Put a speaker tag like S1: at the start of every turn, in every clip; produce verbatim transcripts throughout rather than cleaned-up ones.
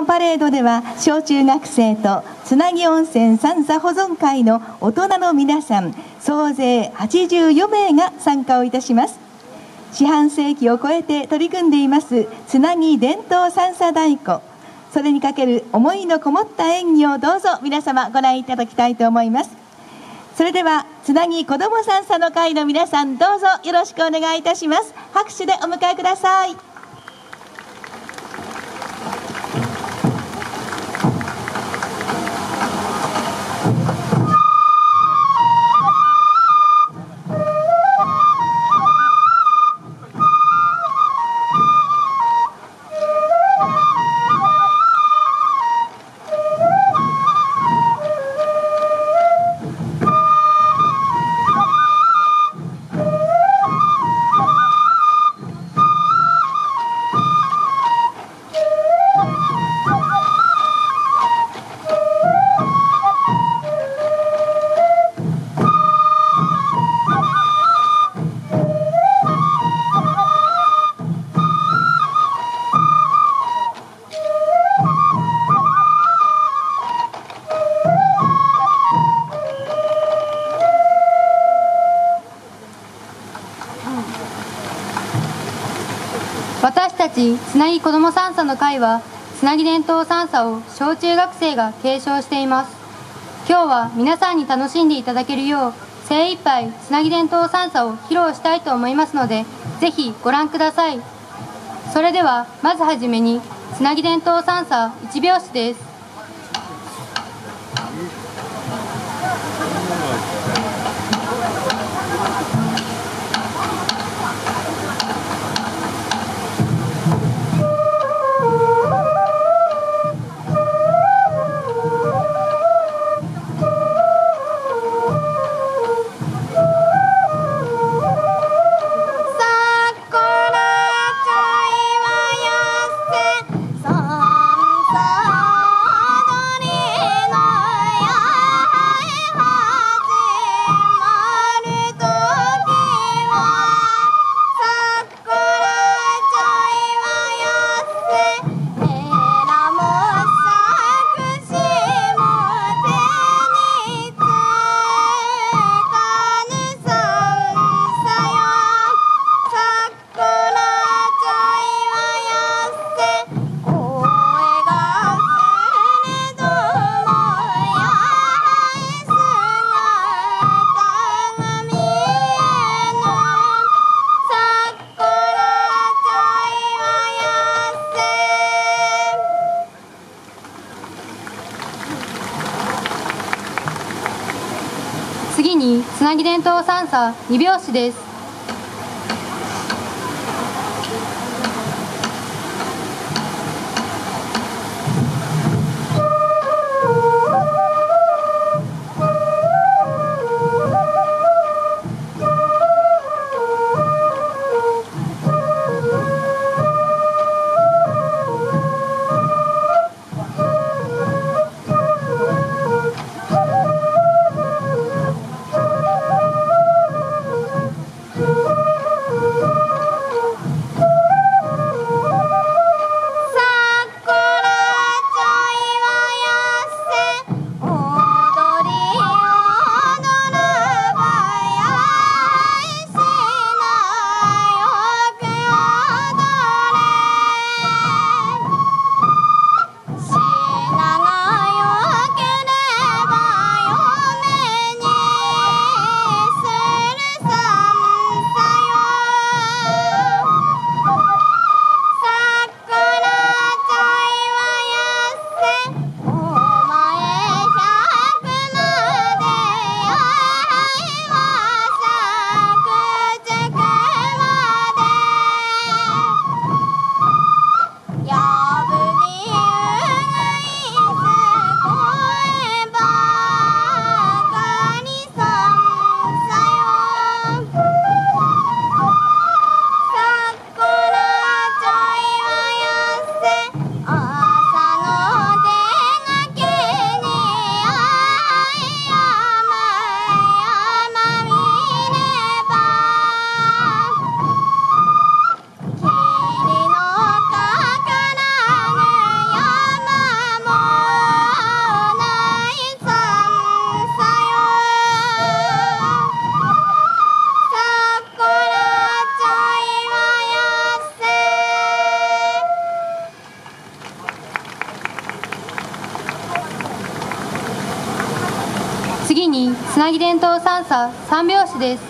S1: パレードでは小中学生とつなぎ温泉三叉保存会の大人の皆さん総勢はちじゅうよめいが参加をいたします。四半世紀を超えて取り組んでいますつなぎ伝統三叉太鼓、それにかける思いのこもった演技をどうぞ皆様ご覧いただきたいと思います。それではつなぎ子ども三叉の会の皆さん、どうぞよろしくお願いいたします。拍手でお迎えください。
S2: 私たちつなぎ子ども三叉の会はつなぎ伝統三叉を小中学生が継承しています。今日は皆さんに楽しんでいただけるよう精一杯つなぎ伝統三叉を披露したいと思いますので、ぜひご覧ください。それではまずはじめにつなぎ伝統三叉一拍子です。次につなぎ伝統三叉二拍子です。 次につなぎ伝統三叉三拍子です。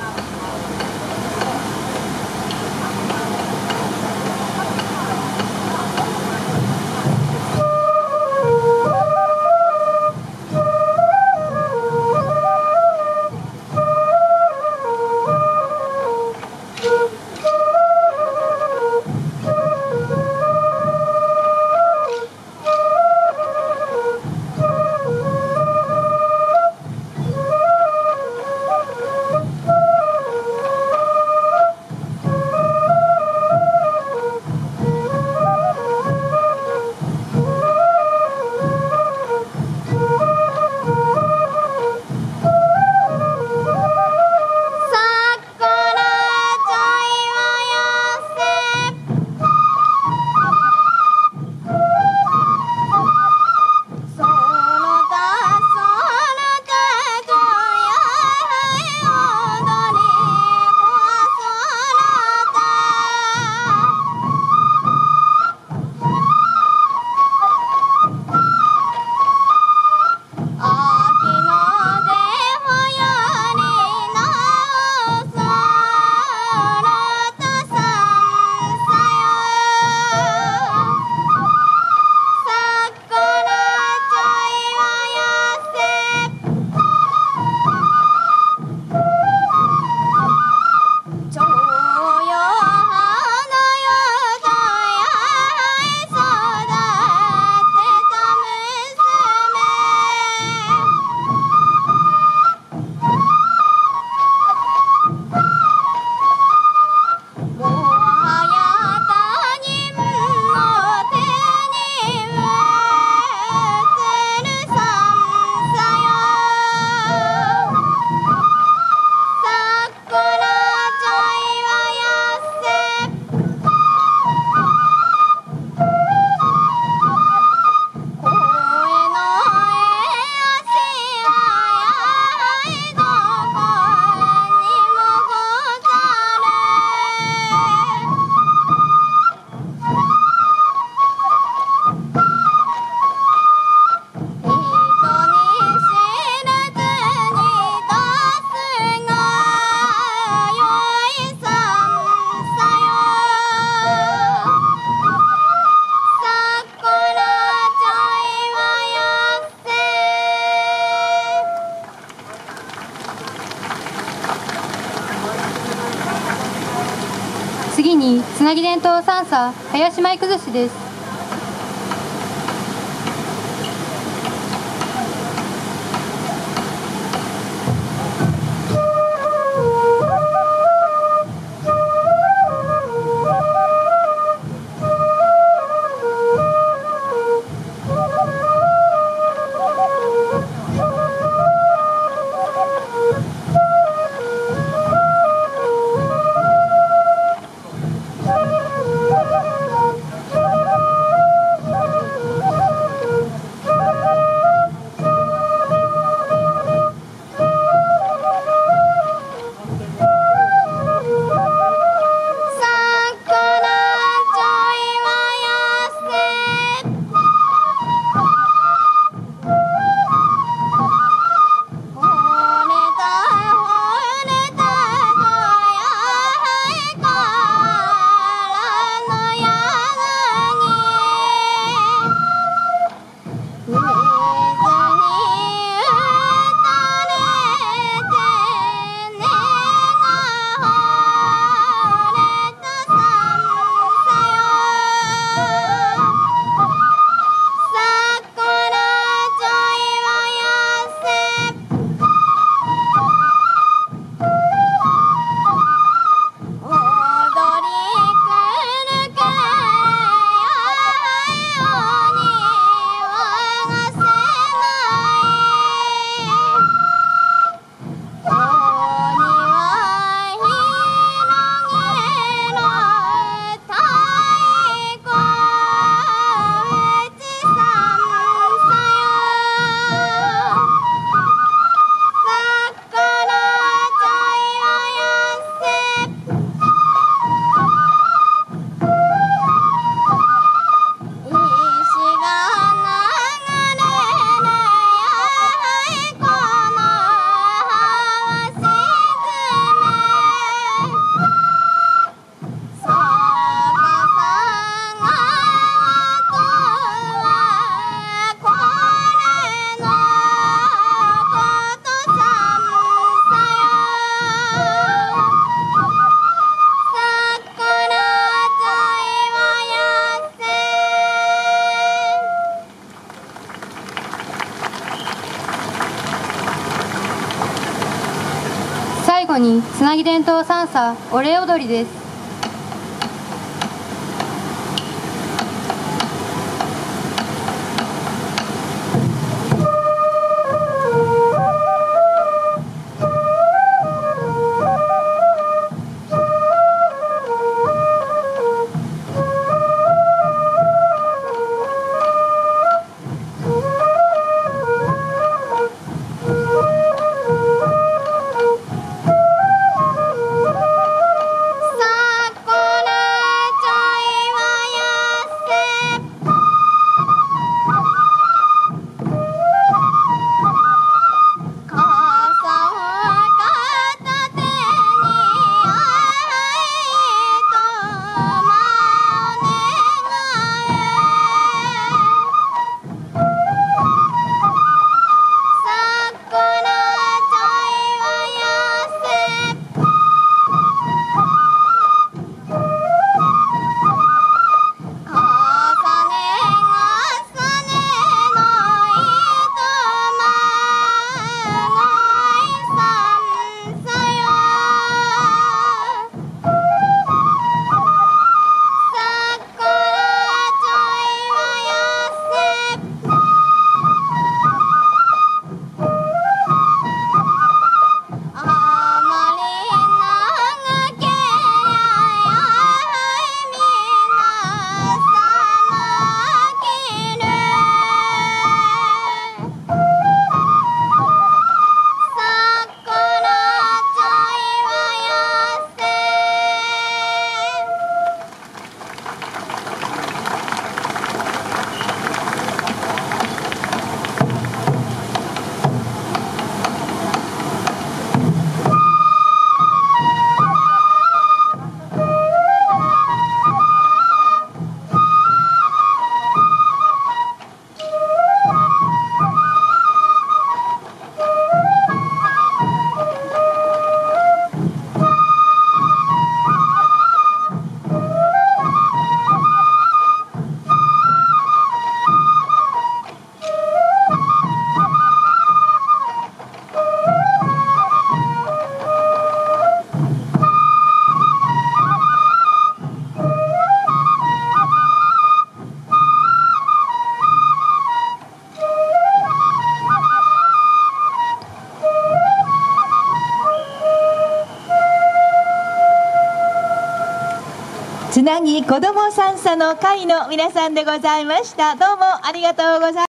S2: 次につなぎ伝統三叉林舞崩しです。 後につなぎ伝統三叉お礼踊りです。
S1: つなぎ子ども三叉の会の皆さんでございました。どうもありがとうございました。